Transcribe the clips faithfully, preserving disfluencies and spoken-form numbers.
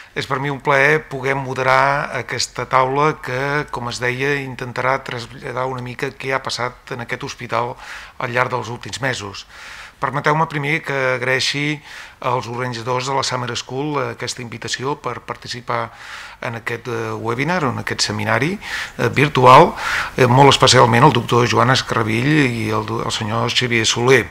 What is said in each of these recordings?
És per mi un plaer poder moderar aquesta taula que, com es deia, intentarà traslladar una mica què ha passat en aquest hospital al llarg dels últims mesos. Permeteu-me primer que agraeixi als organitzadors de la Summer School aquesta invitació per participar en aquest webinar, en aquest seminari virtual, molt especialment el doctor Joan Escarrabill i el, el senyor Xavier Soler.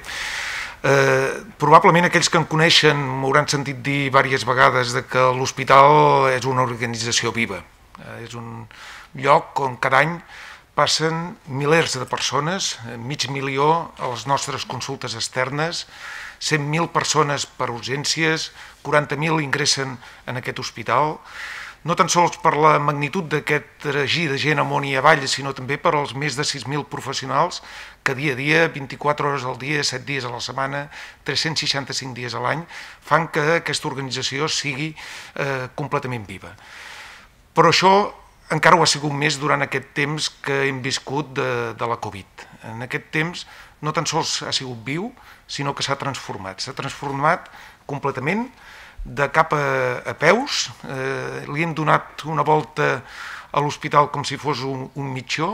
Eh, probablement aquells que em coneixen m'hauran sentit dir diverses vegades de que l'hospital és una organització viva, eh, és un lloc on cada any passen milers de persones, mig milió a les nostres consultes externes, cent mil persones per urgències, quaranta mil ingressen en aquest hospital, no tan sols per la magnitud d'aquest tragí de gent amunt i avall, sinó també per als més de sis mil professionals que dia a dia, vint-i-quatre hores al dia, set dies a la setmana, tres-cents seixanta-cinc dies a l'any, fan que aquesta organització sigui eh, completament viva. Però això encara ho ha sigut més durant aquest temps que hem viscut de, de la Covid. En aquest temps no tan sols ha sigut viu, sinó que s'ha transformat. S'ha transformat completament, de cap a, a peus, eh, li hem donat una volta a l'hospital com si fos un, un mitjó,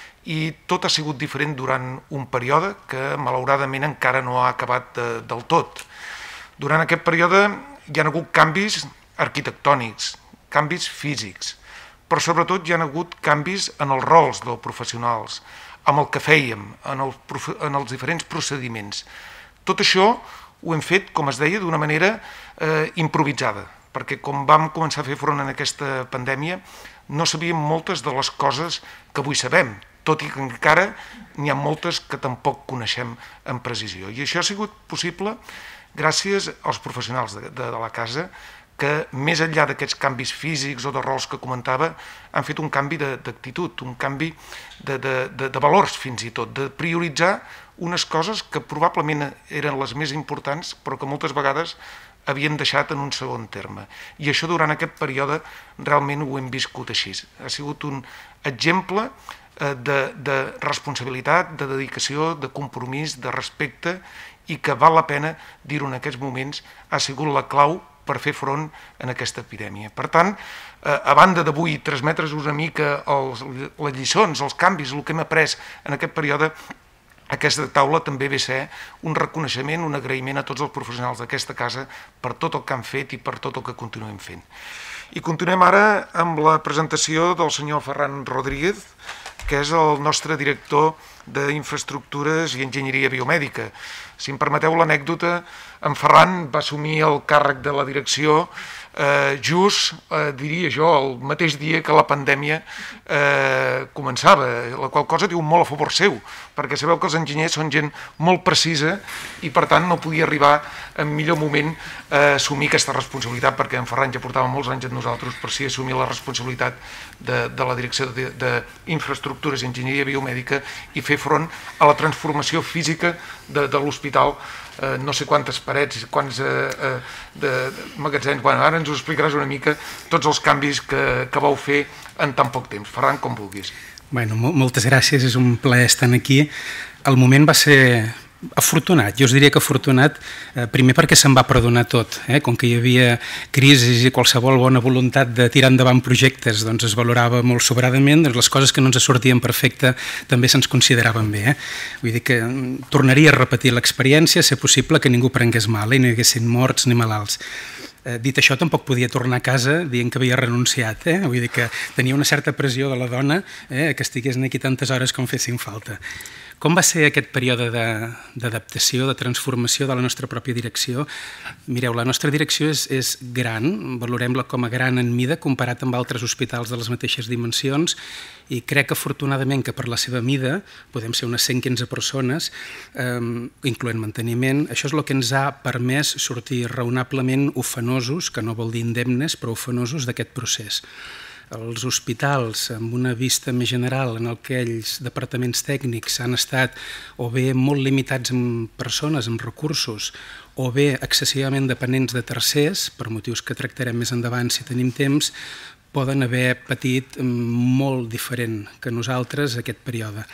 i tot ha sigut diferent durant un període que malauradament encara no ha acabat de, del tot. Durant aquest període hi ha hagut canvis arquitectònics, canvis físics, però sobretot hi ha hagut canvis en els rols dels professionals, amb el que fèiem, en, el, en els diferents procediments. Tot això ho hem fet, com es deia, d'una manera eh, improvisada, perquè com vam començar a fer front a aquesta pandèmia, no sabíem moltes de les coses que avui sabem, tot i que encara n'hi ha moltes que tampoc coneixem amb precisió. I això ha sigut possible gràcies als professionals de, de, de la casa, que més enllà d'aquests canvis físics o de rols que comentava, han fet un canvi d'actitud, un canvi de, de, de, de valors fins i tot, de prioritzar unes coses que probablement eren les més importants, però que moltes vegades havíem deixat en un segon terme. I això durant aquest període realment ho hem viscut així. Ha sigut un exemple de, de responsabilitat, de dedicació, de compromís, de respecte, i que val la pena dir-ho en aquests moments, ha sigut la clau per fer front en aquesta epidèmia. Per tant, a banda d'avui transmetre-vos una mica els, les lliçons, els canvis, el que hem après en aquest període, aquesta taula també ve a ser un reconeixement, un agraïment a tots els professionals d'aquesta casa per tot el que han fet i per tot el que continuem fent. I continuem ara amb la presentació del senyor Ferran Rodríguez, que és el nostre director d'Infraestructures i Enginyeria Biomèdica. Si em permeteu l'anècdota, en Ferran va assumir el càrrec de la direcció eh, just, eh, diria jo, el mateix dia que la pandèmia eh, començava, la qual cosa diu molt a favor seu, perquè sabeu que els enginyers són gent molt precisa i per tant no podia arribar en millor moment a assumir aquesta responsabilitat, perquè en Ferran ja portava molts anys amb nosaltres, per si assumir la responsabilitat de, de la direcció d'Infraestructures i Enginyeria Biomèdica i fer front a la transformació física de, de l'hospital, eh, no sé quantes parets, quants eh, eh, de, de magatzems, bueno, ara ens ho explicaràs una mica, tots els canvis que, que vau fer en tan poc temps. Ferran, com vulguis. Bueno, moltes gràcies, és un plaer estar aquí. El moment va ser afortunat, jo us diria que afortunat, eh, primer perquè se'n va perdonar tot, eh? Com que hi havia crisis i qualsevol bona voluntat de tirar endavant projectes, doncs es valorava molt sobradament, doncs les coses que no ens sortien perfecte també se'ns consideraven bé. Eh? Vull dir que tornaria a repetir l'experiència, ser possible que ningú prengués mal i no hi haguessin morts ni malalts. Eh, dit això, tampoc podia tornar a casa dient que havia renunciat, eh? Vull dir que tenia una certa pressió de la dona eh, que estigués aquí tantes hores com fessin falta. Com va ser aquest període d'adaptació, de transformació de la nostra pròpia direcció? Mireu, la nostra direcció és, és gran, valorem-la com a gran en mida comparat amb altres hospitals de les mateixes dimensions i crec afortunadament que per la seva mida, podem ser unes cent quinze persones, eh, incloent manteniment, això és el que ens ha permès sortir raonablement ofenosos, que no vol dir indemnes, però ofenosos d'aquest procés. Els hospitals, amb una vista més general en el que ells, departaments tècnics, han estat o bé molt limitats en persones, en recursos, o bé excessivament dependents de tercers, per motius que tractarem més endavant si tenim temps, poden haver patit molt diferent que nosaltres aquest període.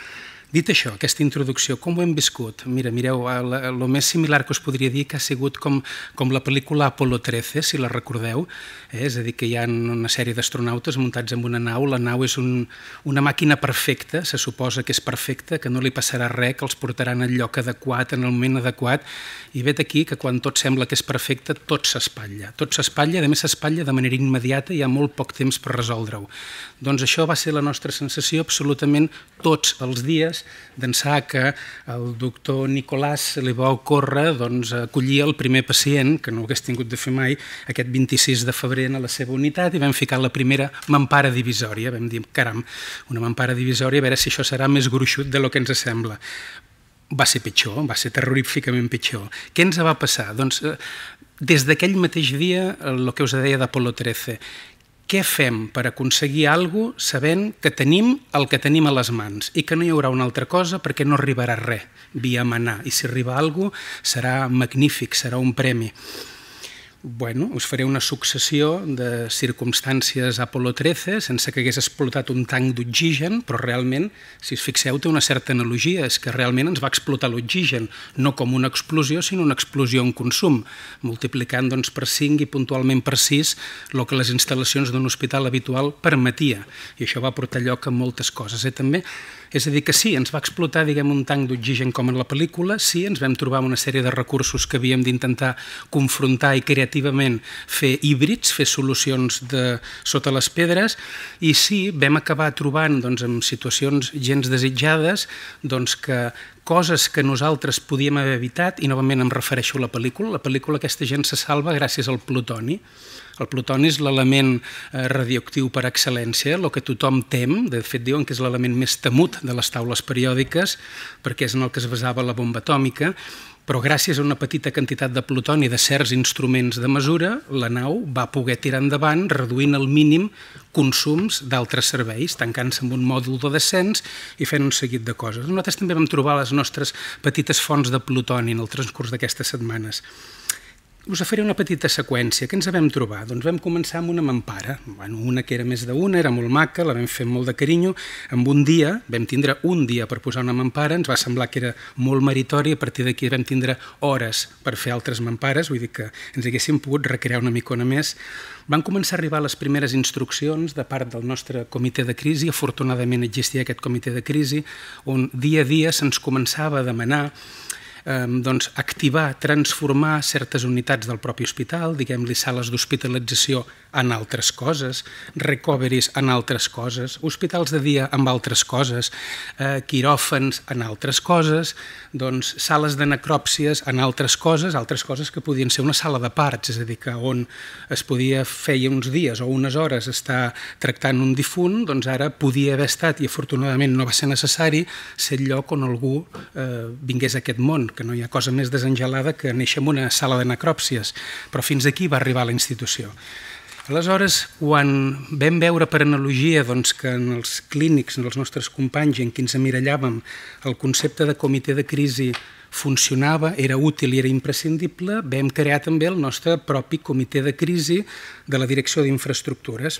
Dit això, aquesta introducció, com ho hem viscut? Mira, mireu, el més similar que us podria dir que ha sigut com, com la pel·lícula Apolo trece, si la recordeu, eh? És a dir, que hi ha una sèrie d'astronautes muntats en una nau, la nau és un, una màquina perfecta, se suposa que és perfecta, que no li passarà res, que els portaran al lloc adequat, en el moment adequat, i vet aquí que quan tot sembla que és perfecte, tot s'espatlla, tot s'espatlla, a més s'espatlla de manera immediata i hi ha molt poc temps per resoldre-ho. Doncs això va ser la nostra sensació absolutament tots els dies, d'ençà que el doctor Nicolàs li va ocórrer doncs, acollir el primer pacient, que no ho hagués tingut de fer mai, aquest vint-i-sis de febrer a la seva unitat, i vam ficar la primera mampara divisòria. Vam dir, caram, una mampara divisòria, a veure si això serà més gruixut del que ens sembla. Va ser pitjor, va ser terroríficament pitjor. Què ens va passar? Doncs, des d'aquell mateix dia, el que us deia d'Apolo trece, què fem per aconseguir alguna cosa sabent que tenim el que tenim a les mans i que no hi haurà una altra cosa perquè no arribarà res via manar, i si arriba alguna cosa serà magnífic, serà un premi. Bueno, us faré una successió de circumstàncies Apolo trece sense que hagués explotat un tanc d'oxigen, però realment, si us fixeu, té una certa analogia, és que realment ens va explotar l'oxigen, no com una explosió, sinó una explosió en consum, multiplicant doncs, per cinc i puntualment per sis el que les instal·lacions d'un hospital habitual permetia, i això va portar lloc a moltes coses. Eh, també? És a dir, que sí, ens va explotar diguem, un tanc d'oxigen com en la pel·lícula, sí, ens vam trobar una sèrie de recursos que havíem d'intentar confrontar i creativament fer híbrids, fer solucions de, sota les pedres, i sí, vam acabar trobant doncs, en situacions gens desitjades doncs, que coses que nosaltres podíem haver evitat, i novament em refereixo a la pel·lícula, la pel·lícula aquesta gent se salva gràcies al plutoni. El plutoni és l'element radioactiu per excel·lència, el que tothom tem, de fet diuen que és l'element més temut de les taules periòdiques, perquè és en el que es basava la bomba atòmica, però gràcies a una petita quantitat de plutoni de certs instruments de mesura, la nau va poder tirar endavant reduint al mínim consums d'altres serveis, tancant-se amb un mòdul de descens i fent un seguit de coses. Nosaltres també vam trobar les nostres petites fonts de plutoni en el transcurs d'aquestes setmanes. Us faré una petita seqüència. Què ens vam trobar? Doncs vam començar amb una mampara, bueno, una que era més d'una, era molt maca, la vam fer amb molt de carinyo. En un dia, vam tindre un dia per posar una mampara, ens va semblar que era molt meritori, a partir d'aquí vam tindre hores per fer altres mampares, vull dir que ens haguéssim pogut recrear una micona més. Van començar a arribar les primeres instruccions de part del nostre comitè de crisi, afortunadament existia aquest comitè de crisi, on dia a dia se'ns començava a demanar doncs, activar, transformar certes unitats del propi hospital, diguem-li sales d'hospitalització en altres coses, recoveries en altres coses, hospitals de dia en altres coses, eh, quiròfans en altres coses, doncs, sales de necròpsies en altres coses, altres coses que podien ser una sala de parts, és a dir, que on es podia fer uns dies o unes hores estar tractant un difunt, doncs ara podia haver estat, i afortunadament no va ser necessari, ser el lloc on algú eh, vingués a aquest món, que no hi ha cosa més desengelada que néixer en una sala de necròpsies, però fins aquí va arribar la institució. Aleshores, quan vam veure per analogia doncs, que en els clínics, en els nostres companys en qui ens emmirallàvem, el concepte de comitè de crisi funcionava, era útil i era imprescindible, vam crear també el nostre propi comitè de crisi de la Direcció d'Infraestructures.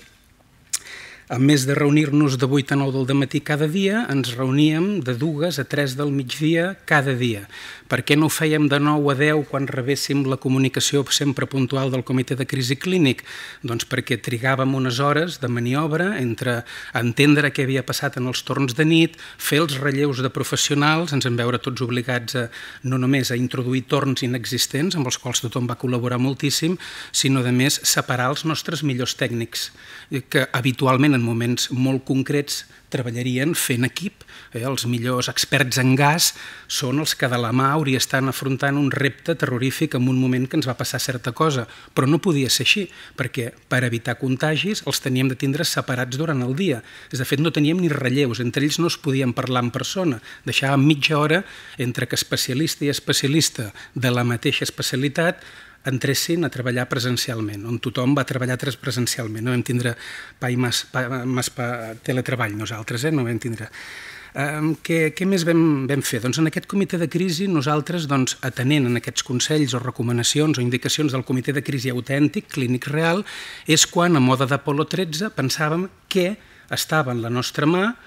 A més de reunir-nos de vuit a nou del matí cada dia, ens reuníem de dues a tres del migdia cada dia. Per què no ho fèiem de nou a deu quan rebéssim la comunicació sempre puntual del comitè de crisi clínic? Doncs perquè trigàvem unes hores de maniobra entre entendre què havia passat en els torns de nit, fer els relleus de professionals, ens vam veure tots obligats a, no només a introduir torns inexistents, amb els quals tothom va col·laborar moltíssim, sinó a més separar els nostres millors tècnics, que habitualment en moments molt concrets treballarien fent equip. Eh? Els millors experts en gas són els que de la mà hauria estan afrontant un repte terrorífic en un moment que ens va passar certa cosa, però no podia ser així, perquè per evitar contagis els teníem de tindre separats durant el dia. De fet, no teníem ni relleus, entre ells no es podien parlar en persona, deixàvem mitja hora entre que especialista i especialista de la mateixa especialitat entressin a treballar presencialment, on tothom va treballar presencialment. No vam tindre pa i mas, pa, mas pa, teletreball nosaltres, eh? No vam tindre. Eh, què, què més vam, vam fer? Doncs en aquest comitè de crisi nosaltres, doncs, atenent en aquests consells o recomanacions o indicacions del comitè de crisi autèntic, clínic real, és quan, a mode d'Apolo tretze, pensàvem què estava en la nostra mà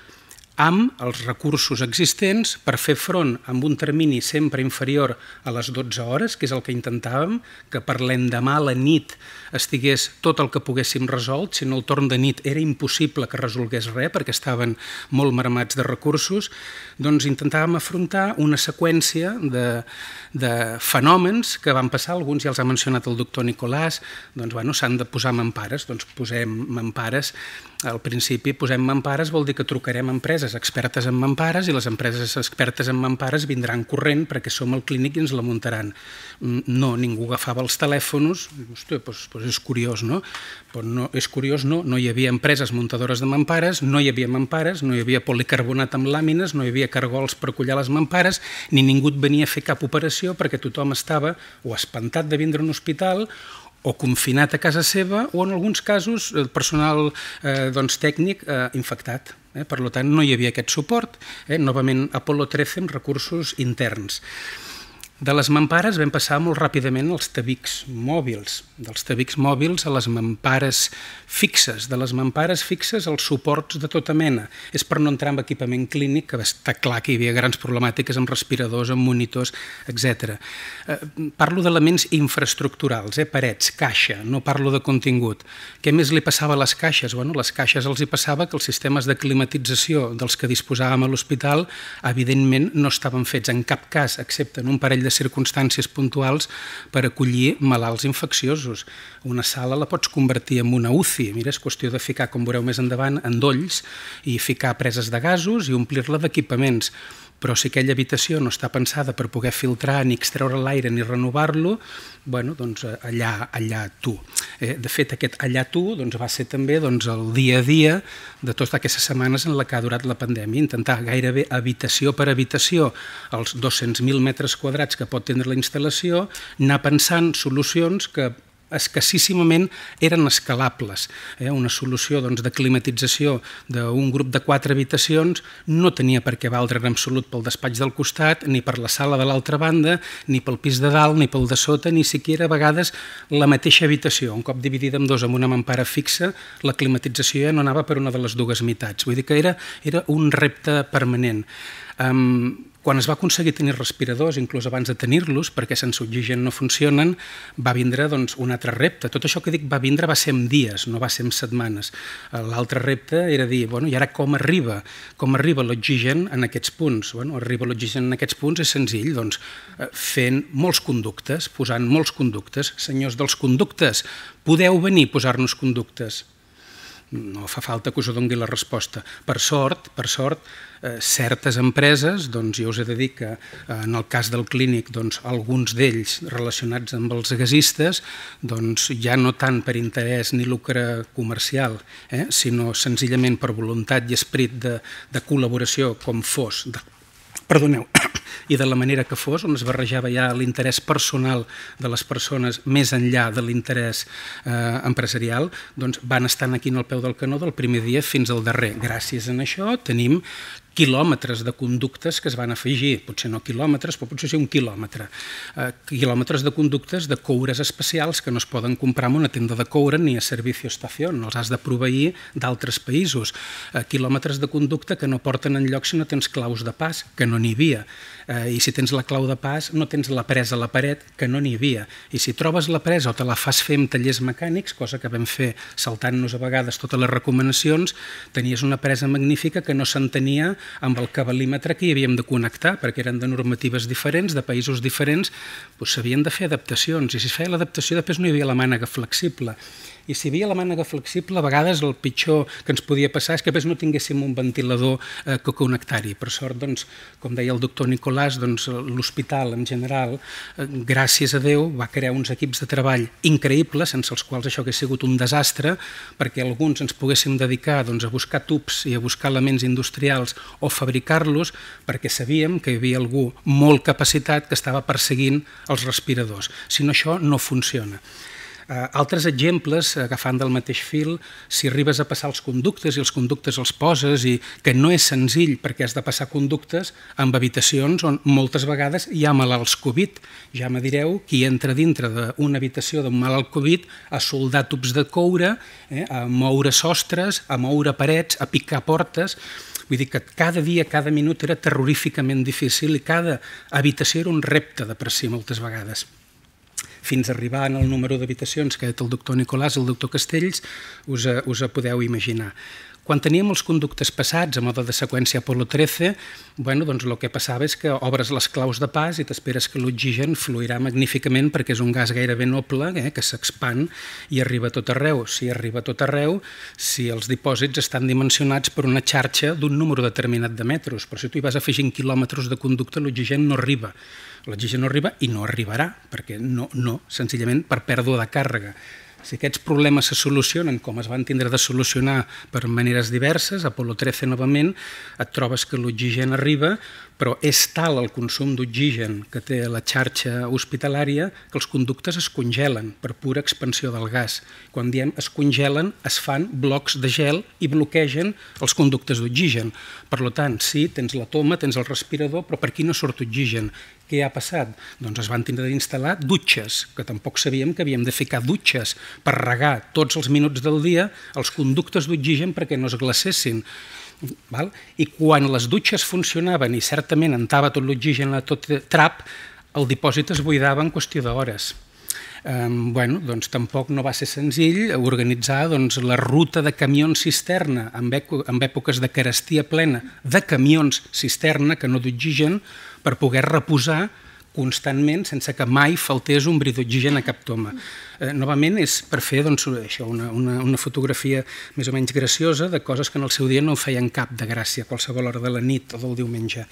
amb els recursos existents per fer front amb un termini sempre inferior a les dotze hores, que és el que intentàvem, que per l'endemà a la nit estigués tot el que poguéssim resolt, si no el torn de nit era impossible que resolgués res perquè estaven molt mermats de recursos, doncs intentàvem afrontar una seqüència de, de fenòmens que van passar, alguns ja els ha mencionat el doctor Nicolàs, doncs bueno, s'han de posar mampares, doncs posem mampares. Al principi posem mampares vol dir que trucarem a empreses expertes en mampares i les empreses expertes en mampares vindran corrent perquè som el clínic i ens la muntaran. No, ningú agafava els telèfons, hòstia, doncs, doncs és curiós, no? Però no, és curiós, no, no hi havia empreses muntadores de mampares, no hi havia mampares, no hi havia policarbonat amb làmines, no hi havia cargols per collar les mampares, ni ningú et venia a fer cap operació perquè tothom estava o espantat de vindre a un hospital o confinat a casa seva, o en alguns casos el personal eh, doncs, tècnic eh, infectat. Eh? Per tant, no hi havia aquest suport. Eh? Novament, Apolo trece amb recursos interns. De les mampares vam passar molt ràpidament als tabics mòbils, dels tabics mòbils a les mampares fixes, de les mampares fixes als suports de tota mena. És per no entrar en equipament clínic, que està clar que hi havia grans problemàtiques amb respiradors, amb monitors, etcètera. Eh, parlo d'elements infraestructurals, eh, parets, caixa, no parlo de contingut. Què més li passava a les caixes? Bueno, les caixes els hi passava que els sistemes de climatització dels que disposàvem a l'hospital evidentment no estaven fets en cap cas, excepte en un parell de circumstàncies puntuals per acollir malalts infecciosos. Una sala la pots convertir en una U C I. Mira, és qüestió de ficar, com veureu més endavant, endolls i ficar preses de gasos i omplir-la d'equipaments. Però si aquella habitació no està pensada per poder filtrar ni extreure l'aire ni renovar-lo, bueno, doncs allà, allà tu. Eh, de fet, aquest allà tu doncs, va ser també doncs, el dia a dia de totes aquestes setmanes en la que ha durat la pandèmia, intentar gairebé habitació per habitació, els dos-cents mil metres quadrats que pot tindre la instal·lació, anar pensant solucions que escassíssimament eren escalables. Eh? Una solució doncs, de climatització d'un grup de quatre habitacions no tenia per què valdre en absolut pel despatx del costat, ni per la sala de l'altra banda, ni pel pis de dalt, ni pel de sota, ni siquiera a vegades la mateixa habitació. Un cop dividida en dos amb una mampara fixa, la climatització ja no anava per una de les dues meitats. Vull dir que era, era un repte permanent. Um, Quan es va aconseguir tenir respiradors, inclús abans de tenir-los, perquè sense oxigen no funcionen, va vindre doncs, un altre repte. Tot això que dic va vindre va ser en dies, no va ser en setmanes. L'altre repte era dir, bueno, i ara com arriba? Com arriba l'oxigen en aquests punts? Bueno, arriba l'oxigen en aquests punts és senzill, doncs, fent molts conductes, posant molts conductes. Senyors dels conductes, podeu venir a posar-nos conductes? No fa falta que us doni la resposta. Per sort, per sort, eh, certes empreses, doncs jo us he de dir que eh, en el cas del clínic, doncs, alguns d'ells relacionats amb els gasistes, doncs ja no tant per interès ni lucre comercial, eh, sinó senzillament per voluntat i esperit de, de col·laboració com fos, de, perdoneu, i de la manera que fos, on es barrejava ja l'interès personal de les persones més enllà de l'interès eh, empresarial, doncs van estar aquí al peu del canó del primer dia fins al darrer. Gràcies a això tenim quilòmetres de conductes que es van afegir, potser no quilòmetres, però potser sí un quilòmetre. Eh, quilòmetres de conductes de coures especials que no es poden comprar en una tenda de coure ni a servicio estació, no els has de proveir d'altres països. Eh, quilòmetres de conducte que no porten enlloc si no tens claus de pas, que no n'hi havia. Eh, I si tens la clau de pas no tens la presa a la paret, que no n'hi havia. I si trobes la presa o te la fas fer amb tallers mecànics, cosa que vam fer saltant-nos a vegades totes les recomanacions, tenies una presa magnífica que no s'entenia amb el cabalímetre que hi havíem de connectar, perquè eren de normatives diferents, de països diferents, doncs s'havien de fer adaptacions, i si es feia l'adaptació després no hi havia la mànega flexible. I si hi havia la mànega flexible, a vegades el pitjor que ens podia passar és que després no tinguéssim un ventilador eh, que connectar-hi. Per sort, doncs, com deia el doctor Nicolàs, doncs, l'hospital en general, eh, gràcies a Déu, va crear uns equips de treball increïbles, sense els quals això hauria sigut un desastre, perquè alguns ens poguéssim dedicar doncs, a buscar tubs i a buscar elements industrials o fabricar-los, perquè sabíem que hi havia algú molt capacitat que estava perseguint els respiradors. Si no, això no funciona. Uh, altres exemples, agafant del mateix fil, si arribes a passar els conductes i els conductes els poses, i que no és senzill perquè has de passar conductes amb habitacions on moltes vegades hi ha malalts Covid. Ja me direu qui entra dintre d'una habitació d'un malalt Covid a soldar tubs de coure, eh, a moure sostres, a moure parets, a picar portes. Vull dir que cada dia, cada minut era terroríficament difícil i cada habitació era un repte de per si moltes vegades. Fins a arribar al número d'habitacions que ha dit el doctor Nicolàs i el doctor Castells, us, us podeu imaginar. Quan teníem els conductes passats a mode de seqüència Apolo trece, bueno, doncs el que passava és que obres les claus de pas i t'esperes que l'oxigen fluirà magníficament perquè és un gas gairebé noble, eh, que s'expand i arriba a tot arreu. Si arriba a tot arreu, si els dipòsits estan dimensionats per una xarxa d'un número determinat de metres, però si tu hi vas afegint quilòmetres de conducte, l'oxigen no arriba. L'oxigen no arriba i no arribarà, perquè no, no, senzillament per pèrdua de càrrega. Si aquests problemes se solucionen com es van tindre de solucionar per maneres diverses, Apolo trece novament, et trobes que l'oxigen arriba, però és tal el consum d'oxigen que té la xarxa hospitalària que els conductes es congelen per pura expansió del gas. Quan diem es congelen, es fan blocs de gel i bloquegen els conductes d'oxigen. Per tant, sí, tens la toma, tens el respirador, però per aquí no surt oxigen. Què ha passat? Doncs es van tindre d'instal·lar dutxes, que tampoc sabíem que havíem de ficar dutxes per regar tots els minuts del dia els conductes d'oxigen perquè no es glacessin. Val? I quan les dutxes funcionaven i certament entrava tot l'oxigen a tot trap, el dipòsit es buidava en qüestió d'hores. Eh, bueno, doncs tampoc no va ser senzill organitzar doncs, la ruta de camions cisterna en, en èpoques de carestia plena de camions cisterna, que no d'oxigen, per poder reposar constantment sense que mai faltés un bri d'oxigen a cap toma. Eh, novament és per fer doncs, això, una, una, una fotografia més o menys graciosa de coses que en el seu dia no feien cap de gràcia a qualsevol hora de la nit o del diumenge.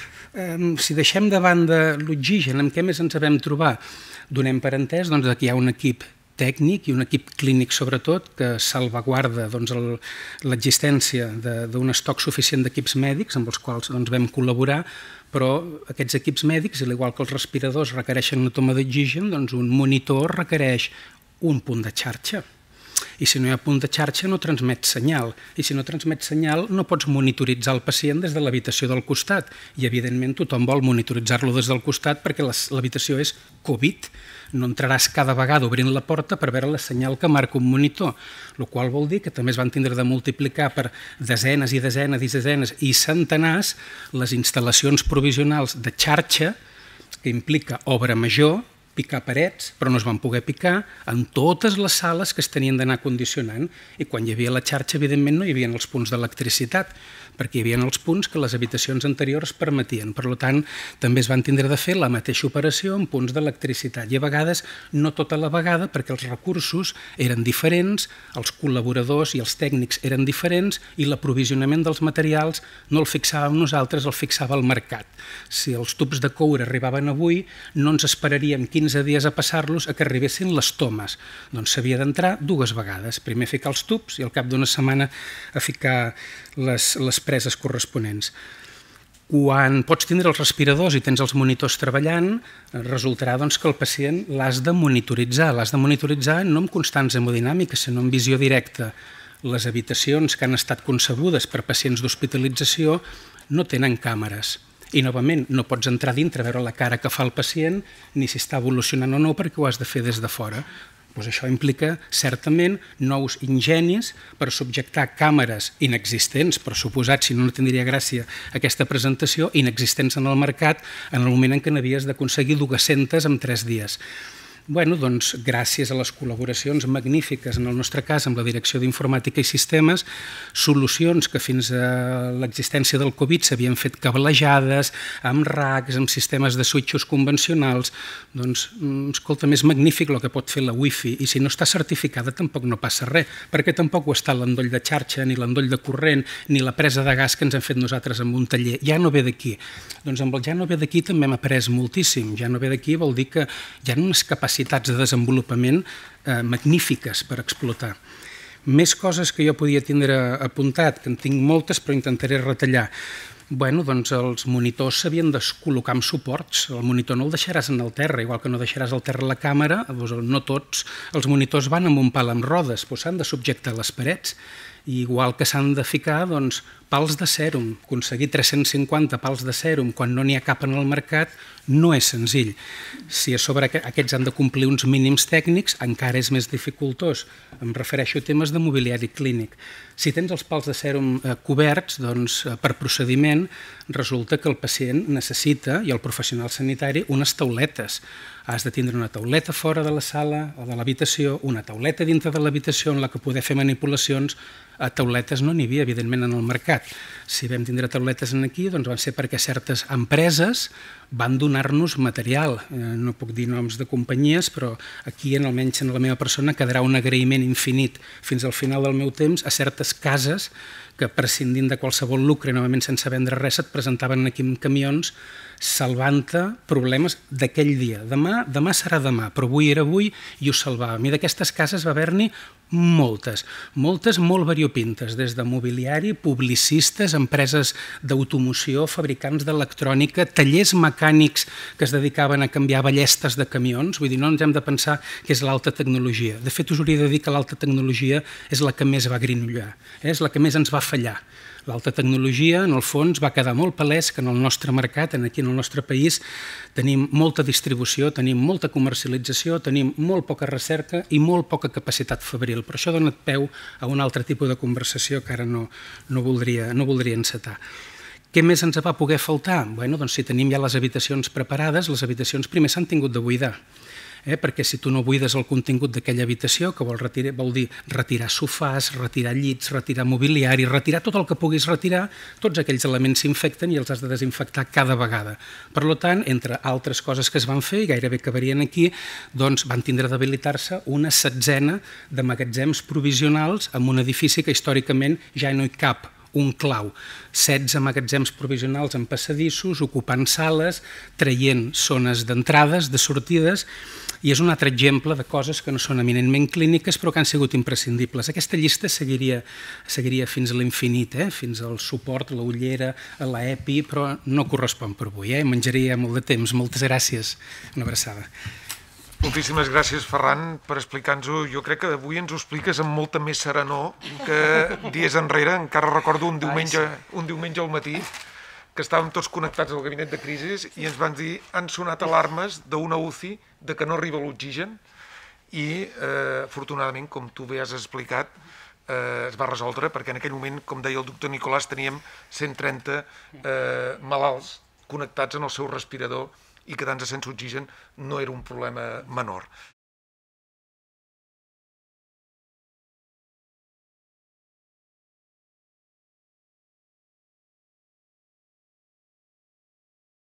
Eh, si deixem de banda l'oxigen, amb què més ens vam trobar? Donem per entès doncs, que hi ha un equip tècnic i un equip clínic sobretot que salvaguarda doncs, l'existència d'un estoc suficient d'equips mèdics amb els quals doncs, vam col·laborar, però aquests equips mèdics, al igual que els respiradors requereixen una toma d'oxigen, doncs un monitor requereix un punt de xarxa. I si no hi ha punt de xarxa no transmet senyal. I si no transmet senyal no pots monitoritzar el pacient des de l'habitació del costat. I evidentment tothom vol monitoritzar-lo des del costat perquè l'habitació és Covid. No entraràs cada vegada obrint la porta per veure la senyal que marca un monitor, el qual vol dir que també es van tindre de multiplicar per desenes i desenes i desenes i centenars les instal·lacions provisionals de xarxa, que implica obra major, picar parets, però no es van poder picar en totes les sales que es tenien d'anar condicionant, i quan hi havia la xarxa, evidentment, no hi havia els punts d'electricitat, perquè hi havia els punts que les habitacions anteriors permetien. Per tant, també es van tindre de fer la mateixa operació en punts d'electricitat, i a vegades, no tota la vegada, perquè els recursos eren diferents, els col·laboradors i els tècnics eren diferents, i l'aprovisionament dels materials no el fixàvem nosaltres, el fixava el mercat. Si els tubs de coure arribaven avui, no ens esperaríem quinze dies a passar-los a que arribessin les tomes. Doncs s'havia d'entrar dues vegades. Primer a ficar els tubs i al cap d'una setmana a ficar les, les preses corresponents. Quan pots tindre els respiradors i tens els monitors treballant, resultarà doncs, que el pacient l'has de monitoritzar. L'has de monitoritzar no amb constants hemodinàmiques, sinó amb visió directa. Les habitacions que han estat concebudes per pacients d'hospitalització no tenen càmeres. I, novament, no pots entrar dintre a veure la cara que fa el pacient ni si està evolucionant o no, perquè ho has de fer des de fora. Doncs això implica, certament, nous ingenis per subjectar càmeres inexistents, per suposat, si no, no tindria gràcia aquesta presentació, inexistents en el mercat en el moment en què n'havies d'aconseguir dues-centes en tres dies. Bueno, doncs, gràcies a les col·laboracions magnífiques, en el nostre cas, amb la Direcció d'Informàtica i Sistemes, solucions que fins a l'existència del Covid s'havien fet cablejades, amb racks, amb sistemes de switchos convencionals, doncs, escolta, és magnífic el que pot fer la Wi-Fi, i si no està certificada tampoc no passa res, perquè tampoc ho està l'endoll de xarxa, ni l'endoll de corrent, ni la presa de gas que ens hem fet nosaltres amb un taller. Ja no ve d'aquí. Doncs amb el ja no ve d'aquí també hem après moltíssim. Ja no ve d'aquí vol dir que hi ha unes capacitats de desenvolupament eh, magnífiques per explotar. Més coses que jo podia tindre apuntat, que en tinc moltes però intentaré retallar. Bueno, doncs els monitors s'havien de col·locar amb suports. El monitor no el deixaràs en el terra, igual que no deixaràs al terra la càmera, doncs no tots els monitors van amb un pal amb rodes, doncs s'han de subjectar a les parets. igual que s'han de ficar doncs, pals de sèrum. Aconseguir tres-cents cinquanta pals de sèrum quan no n'hi ha cap en el mercat no és senzill. Si a sobre aquests han de complir uns mínims tècnics, encara és més dificultós. Em refereixo a temes de mobiliari clínic. Si tens els pals de sèrum coberts, doncs, per procediment, resulta que el pacient necessita, i el professional sanitari, unes tauletes. Has de tindre una tauleta fora de la sala o de l'habitació, una tauleta dintre de l'habitació en la que poder fer manipulacions. A tauletes no n'hi havia, evidentment, en el mercat. Si vam tindre tauletes aquí, doncs van ser perquè certes empreses van donar-nos material. No puc dir noms de companyies, però aquí, almenys en la meva persona, quedarà un agraïment infinit fins al final del meu temps a certes cases que, prescindint de qualsevol lucre, novament sense vendre res, et presentaven aquí amb camions salvant-te problemes d'aquell dia. Demà, demà serà demà, però avui era avui i ho salvàvem. I d'aquestes cases va haver-n'hi moltes, moltes molt variopintes, des de mobiliari, publicistes, empreses d'automoció, fabricants d'electrònica, tallers mecànics que es dedicaven a canviar ballestes de camions. Vull dir, no ens hem de pensar que és l'alta tecnologia. De fet, us hauria de dir que l'alta tecnologia és la que més va grinollar, és la que més ens va fallar. L'alta tecnologia, en el fons, va quedar molt palès que en el nostre mercat, aquí en el nostre país, tenim molta distribució, tenim molta comercialització, tenim molt poca recerca i molt poca capacitat fabril. Però això dona peu a un altre tipus de conversació que ara no, no, voldria, no voldria encetar. Què més ens va poder faltar? Bé, doncs si tenim ja les habitacions preparades, les habitacions primer s'han tingut de buidar. Eh, perquè si tu no buides el contingut d'aquella habitació, que vol, retirar, vol dir retirar sofàs, retirar llits, retirar mobiliari, retirar tot el que puguis retirar, tots aquells elements s'infecten i els has de desinfectar cada vegada. Per tant, entre altres coses que es van fer, i gairebé acabarien aquí, doncs van tindre d'habilitar-se una setzena de magatzems provisionals en un edifici que històricament ja no hi cap un clau. setze magatzems provisionals en passadissos, ocupant sales, traient zones d'entrades, de sortides, i és un altre exemple de coses que no són eminentment clíniques però que han sigut imprescindibles. Aquesta llista seguiria, seguiria fins a l'infinit, eh? Fins al suport, la ullera, a l'EPI, però no correspon per avui. Eh? Menjaria molt de temps. Moltes gràcies. Una abraçada. Moltíssimes gràcies, Ferran, per explicar-nos-ho. Jo crec que avui ens ho expliques amb molta més serenor que dies enrere. Encara recordo un diumenge, un diumenge al matí que estàvem tots connectats al gabinet de crisis i ens van dir, han sonat alarmes d'una U C I de que no arriba l'oxigen i, eh, afortunadament, com tu bé has explicat, eh, es va resoldre perquè en aquell moment, com deia el doctor Nicolàs, teníem cent trenta eh, malalts connectats en el seu respirador i quedant-se sense oxigen no era un problema menor.